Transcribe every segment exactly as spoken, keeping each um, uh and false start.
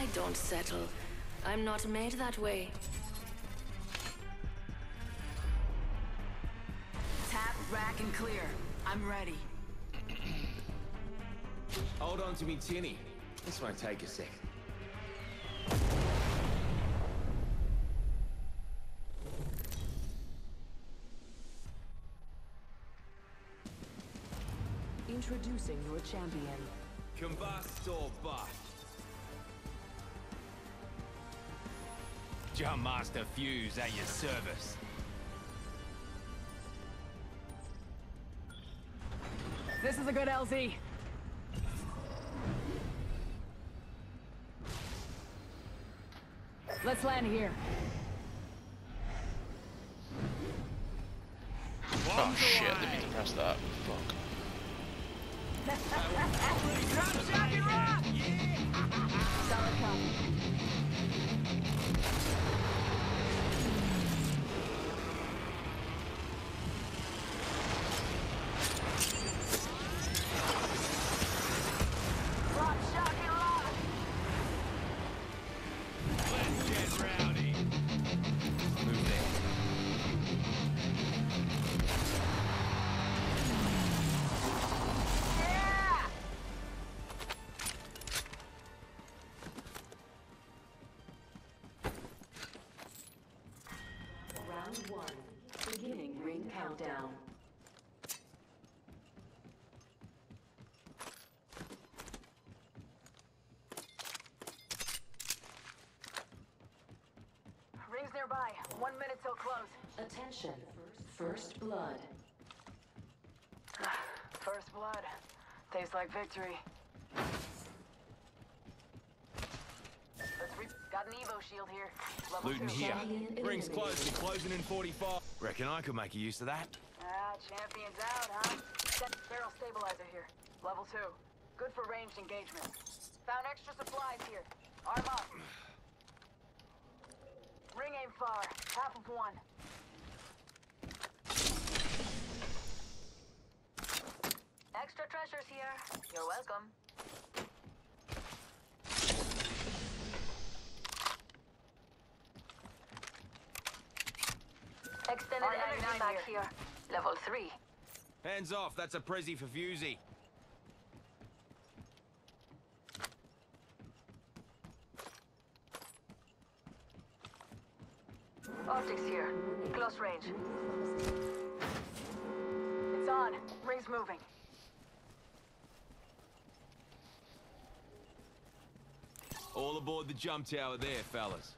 don't settle. I'm not made that way. Tap, rack, and clear. I'm ready. Hold on to me, tinny. This won't take a sec. Introducing your champion. Combust or bust? Jumpmaster Fuse at your service. This is a good L Z. Let's land here. Oh shit, I didn't mean to press that. Fuck. Drop shot and rock! Solid copy. Drop shot and rock! Let's get rowdy. Move there. Round one. Beginning ring countdown. Rings nearby. One minute till close. Attention. First blood. First blood. Tastes like victory. Let's re- Got an Evo shield here. Level Looting two. here. Champion Rings close. eliminated. We're closing in forty-five. Reckon I could make a use of that. Ah, champion's out, huh? Set barrel stabilizer here. Level two. Good for ranged engagement. Found extra supplies here. Arm up. Ring aim far. Half of one. Extra treasures here. You're welcome. Extended energy back here. Level three. Hands off. That's a Prezi for Fusey. Optics here. Close range. It's on. Ring's moving. All aboard the jump tower there, fellas.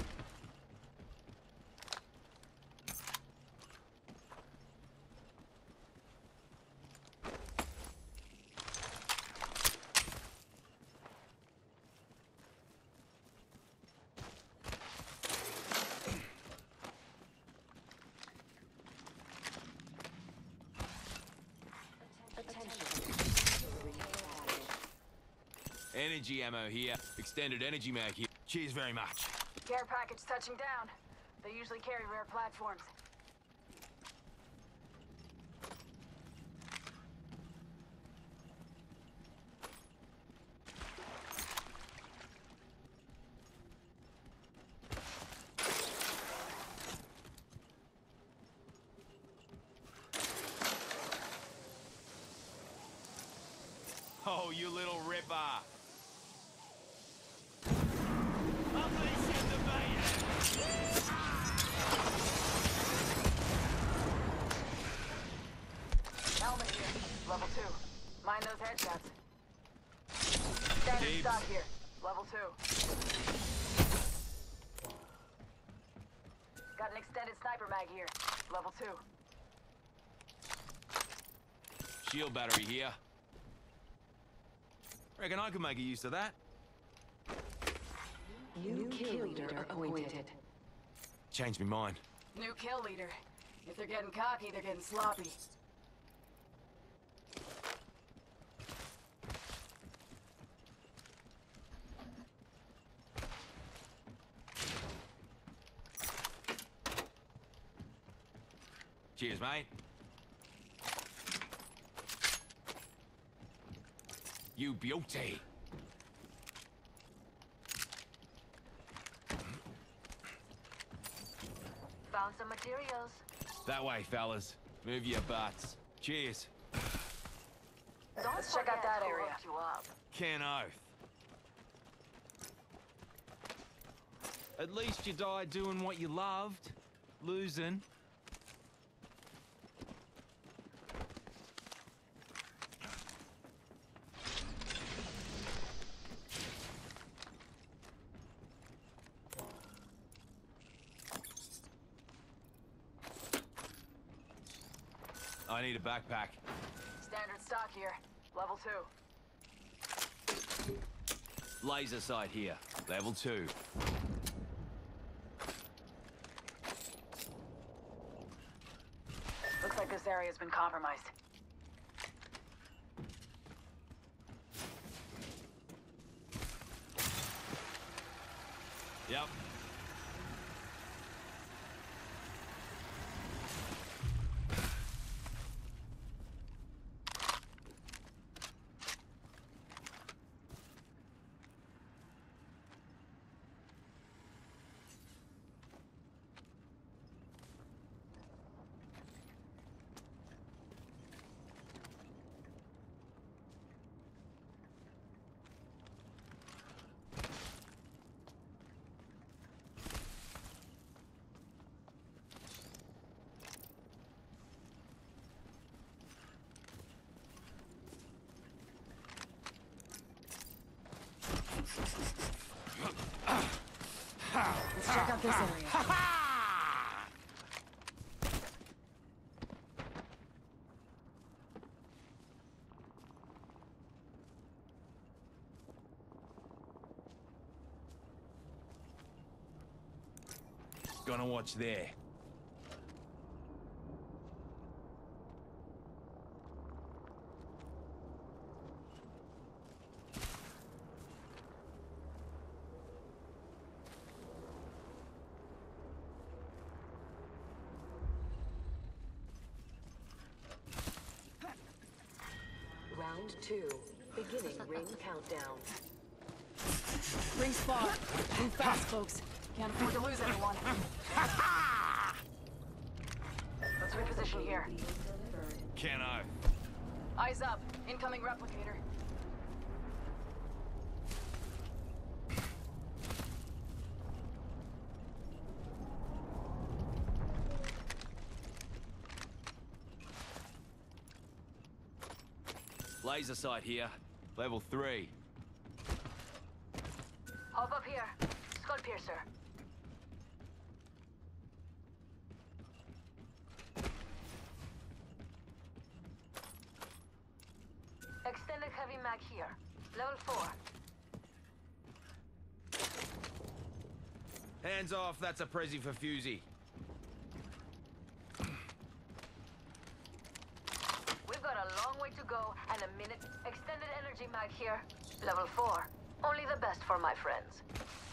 Energy ammo here. Extended energy mag here. Cheers very much. Care package touching down. They usually carry rare platforms. Oh, you little ripper. Helmet here. Level two. Mind those headshots. Standard Dibs. stock here. Level two. Got an extended sniper mag here. Level two. Shield battery here. Reckon I could make a use of that. New kill leader appointed. Changed my mind. New kill leader. If they're getting cocky, they're getting sloppy. Cheers, mate. You beauty. Found some materials. That way, fellas. Move your butts. Cheers. Don't Let's check out that area. You up. Ken Oath. At least you died doing what you loved. Losing. I need a backpack. Standard stock here. Level two. Laser sight here. Level two. Looks like this area's been compromised. Yep. Let's check out this area. Gonna watch there. Round two. Beginning ring countdown. Ring spot. Move fast, folks. Can't afford to lose anyone. Let's reposition here. Ken Oath. Eyes up. Incoming replicator. Laser sight here. Level three. Hop up here. Skull piercer. Extended heavy mag here. Level four. Hands off, that's a Prezi for Fusey. We've got a long way to go and a minute. Extended energy mag here. Level four. Only the best for my friends.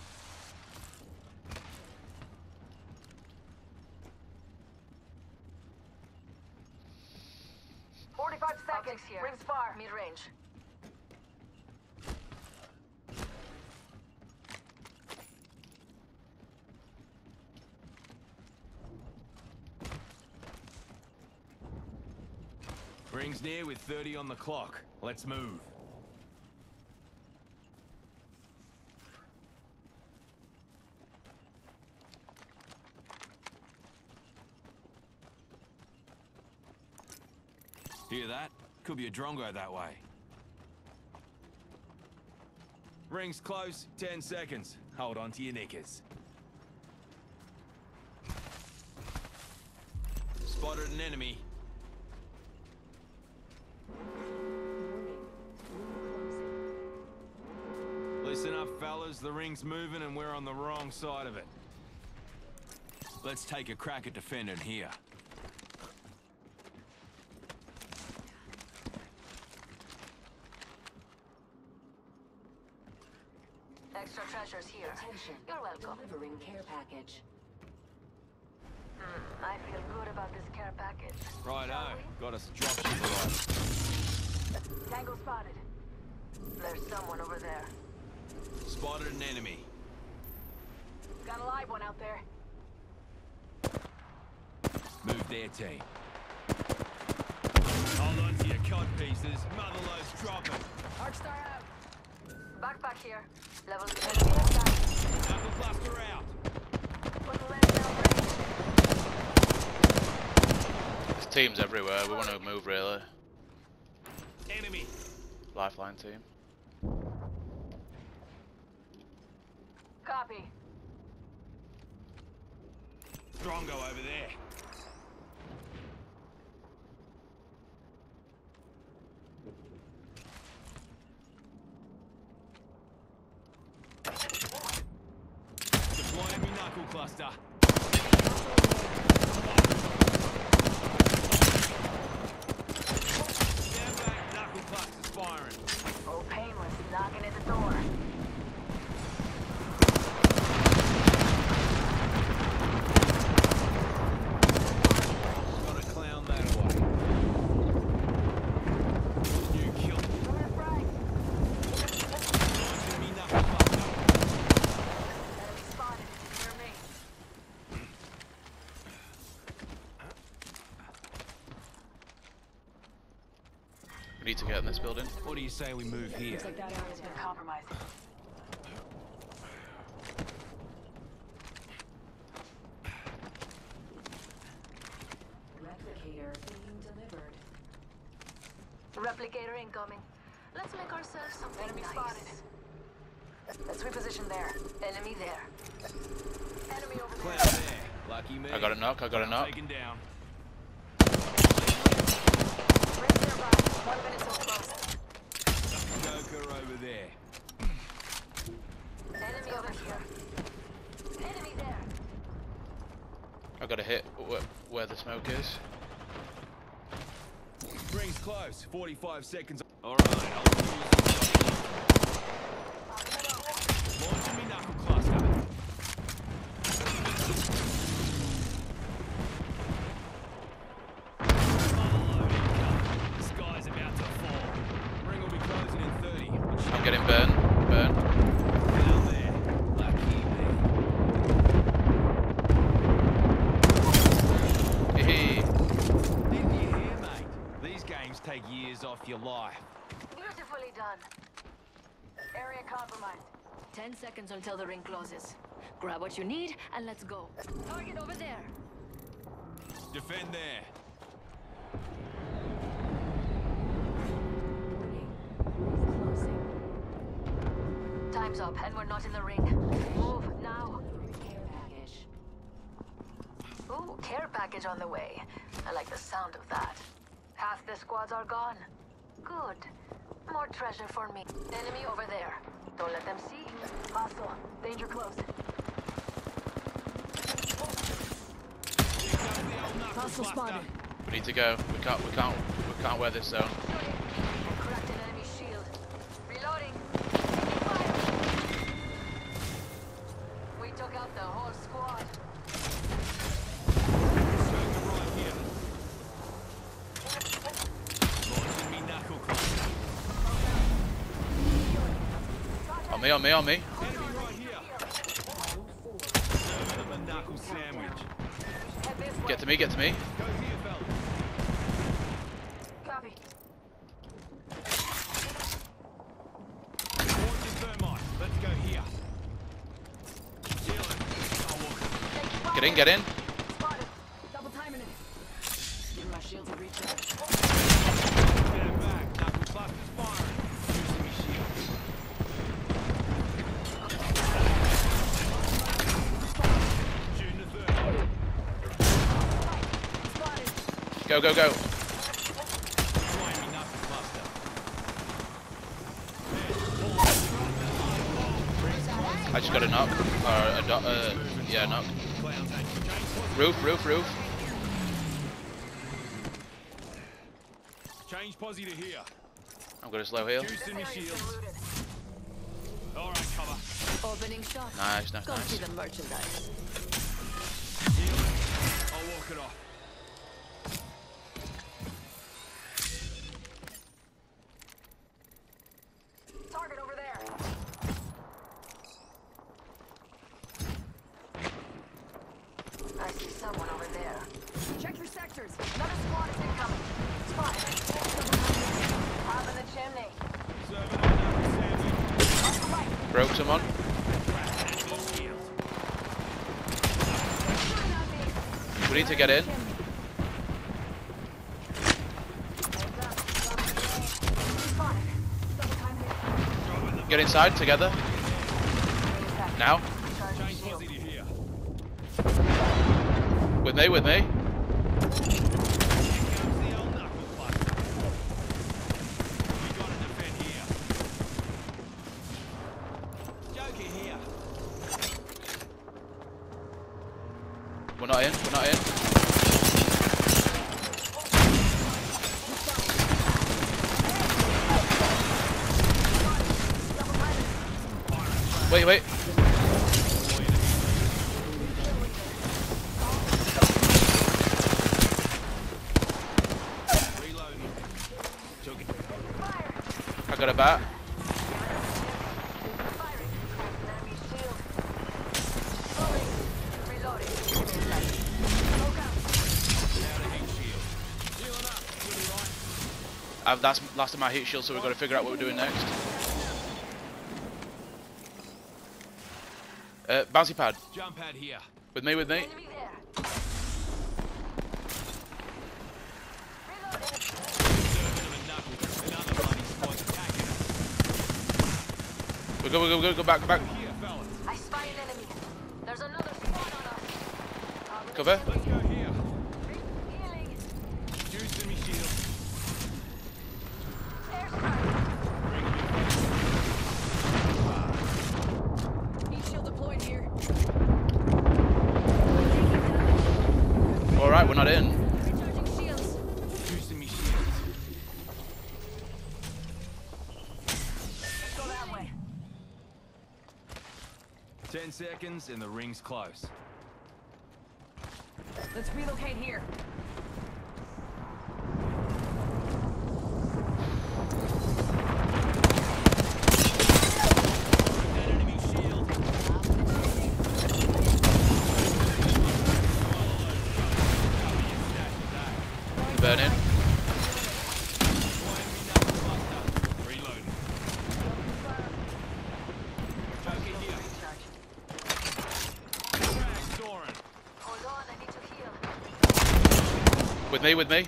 Forty-five seconds here. Rings far. Mid-range. Rings near with thirty on the clock. Let's move. Hear that? Could be a drongo that way. Rings close, ten seconds. Hold on to your knickers. Spotted an enemy. Listen up, fellas. The ring's moving and we're on the wrong side of it. Let's take a crack at defending here. Extra treasures here. Attention. You're welcome. Delivering care package. Mm, I feel good about this care package. Righto. Got us a dropship right. Tango spotted. There's someone over there. Spotted an enemy. Got a live one out there. Move their team. Hold on to your cod pieces. Motherload's dropping. Arcstar out. Backpack here. Level enemy inside. Knuckle cluster out. Put the lens down range. There's teams everywhere. We want to move really. Enemy. Lifeline team. Copy. Strongo over there. Deploying me knuckle cluster. Stand back, knuckle cluster's firing. Oh, Painless knocking at the door. Gotta clown that away. You killed me. Coming to frag. Launching me knuckle cluster. Enemy spotted. Near me. We need to get in this building. What do you say we move here? Looks like that area's been compromised. Replicator being delivered. Replicator incoming. Let's make ourselves something Enemy nice. spotted. Let's reposition there. Enemy there. Enemy over Cloud there. there. Lucky me. I got a knock. I got a knock. Taken down. Rings nearby. One minute till close. Joker over there. Enemy over here. Enemy there. I got a hit where, where the smoke is. Rings close. forty-five seconds. Alright, I'll use Launching me knuckle cluster. Unload incoming. The sky's about to fall. Ring will be closing in thirty. I'm getting burned. Burn. Down there. Lucky me. Hee. Didn't you hear, mate? These games take years off your life. Beautifully done. Area compromised. Ten seconds until the ring closes. Grab what you need and let's go. Target over there. Defend there. Warning. Ring closing. Time's up and we're not in the ring. Move now. Care package. Ooh, care package on the way. I like the sound of that. Half the squads are gone. Good. More treasure for me. Enemy over there. Don't let them see. Hostile. Danger close. Hostile spotted. We need to go. We can't. We can't. We can't wear this zone. Cracked an enemy shield. Reloading. Fire. We took out the whole squad. Joker right here. Launching me knuckle cluster. On me. On me. On me. Enemy right here. Serving them a knuckle sandwich. Head this way. Get to me. Get to me. Go here, fellas. Copy. Launching thermite. Let's go here. Sealing. I'll walk it. Get in. Get in. Spotted. Double timing it. Give my shield to recharge. Stand back. Knuckle cluster's firing. Using me shields. Shooting the thermite. Spotted. Go. Go. Go. Deploying me knuckle cluster. I just got a knock. Or a do uh, yeah, knock. Clowns ain't changed. Roof. Roof. Roof. Change posse to here. I'm gonna slow heal. Juicing me Area's been shields. looted. Alright, cover. Opening shot. Nice. Nice. Go Nice. see the merchandise. Healing. I'll walk it off. Target over there. I see someone over there. Check your someone. We need to get in. Get inside together. Now. With me, with me. We're not in, we're not in. Wait, wait. I got a bat. I've, that's last of my heat shield, so we've got to figure out what we're doing next. Uh, bouncy pad. Jump pad here. With me, with me. We go, we go, we go, go back, go back. I spy an enemy. There's another squad on us. Cover. Let's go here. Healing. Juice in me shield. Heat shield deployed here. All right, we're not in. Recharging shields. Juice in me shield. Let's go that way. Ten seconds and the ring's close. Let's relocate here. That enemy shield. Burning. Reloading. Joker here. Frag Soren. Hold on, I need to heal. With me, with me.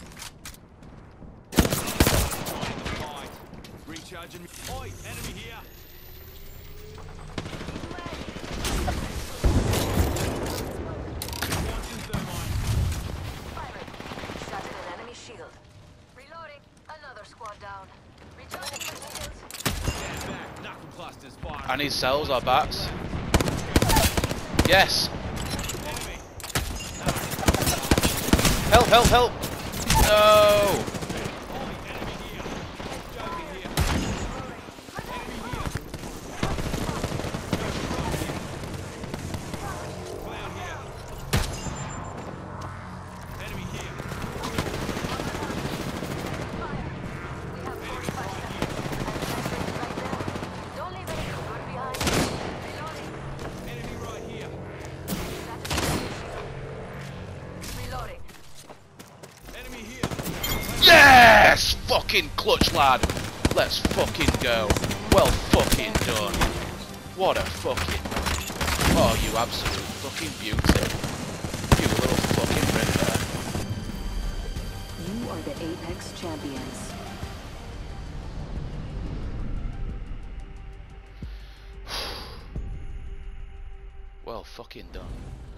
Find the fight. Recharging. Oi, enemy here. Launching thermite. Firing. Shot at an enemy shield. Reloading. Another squad down. Recharging my shields. Stand back. Knuckle clusters fire. I need cells or bats. Yes. Enemy. Help, help, help. No. Oi, enemy here. Joker here. Enemy here. Clown here. Enemy here. We have forty-five seconds. Right there. Don't leave any good behind. Reloading. Enemy right here. That's an enemy shield. Reloading. Enemy here. Yes! Fucking clutch, lad. Let's fucking go. Well fucking done. What a fucking... Oh, you absolute fucking beauty. You little fucking ripper. You are the Apex champions. Well fucking done.